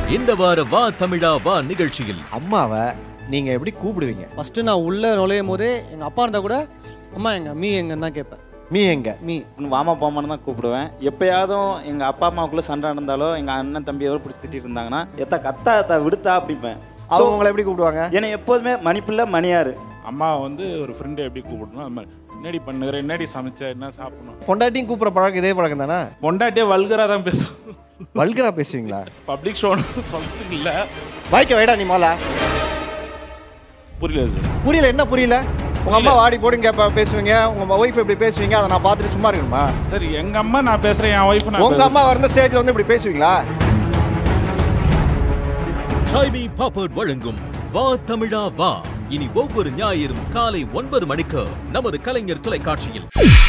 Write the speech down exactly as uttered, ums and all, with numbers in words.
இந்த வார வா தமிழா வா நிகழ்ச்சியில் அம்மாவை நீங்க எப்படி கூப்பிடுவீங்க? ஃபர்ஸ்ட் நான் உள்ள நுழையும் போதே எங்க அப்பா இருந்தா கூட அம்மா எங்க மீ எங்கன்னு தான் கேட்பேன். மீ எங்க? மீ வாமா போமான்னு தான் கூப்பிடுவேன். எப்பயாவதும் எங்க அப்பா அம்மாவுக்குள்ள சண்டை நடந்தாலோ எங்க அண்ணன் தம்பி எவ்வளோ பிடிச்சி திட்டிட்டு இருந்தாங்கன்னா எத்தா கத்தா எத்தா விடுத்தா அப்படிப்பேன். அவங்க உங்களை எப்படி கூப்பிடுவாங்க? ஏன்னா எப்போதுமே மணிப்பில்ல மணியாரு. அம்மா வந்து ஒரு ஃப்ரெண்டை எப்படி கூப்பிடணும் அது மாதிரி என்னடி பண்ணுகிற என்னடி சமைச்ச என்ன சாப்பிடணும். பொண்டாட்டியும் கூப்பிட்ற பழக்கம் இதே பழக்கம் தானே? பொண்டாட்டியே வல்கராக தான் பேசும். வல்கரா பேசுவீங்களா? பப்ளிக் ஷோன்னு சொல்றதுக்கு இல்லை. வாய்க்க வைடா நீ மாலா. புரியல சார். புரியல என்ன புரியல? உங்க அம்மா வாடி போடுங்க கேப்ப பேசுவீங்க, உங்க ஒய்ஃப் எப்படி பேசுவீங்க அதை நான் பார்த்துட்டு சும்மா இருக்கணுமா? சரி எங்க அம்மா நான் பேசுறேன், என் ஒய்ஃப் நான் உங்க அம்மா வந்த ஸ்டேஜ்ல வந்து இப்படி பேசுவீங்களா? ட்ரைமி பாப்பர்ட் வழங்கும் வா தமிழா வா இனி ஒவ்வொரு ஞாயிறும் காலை ஒன்பது மணிக்கு நமது கலைஞர் தொலைக்காட்சியில்.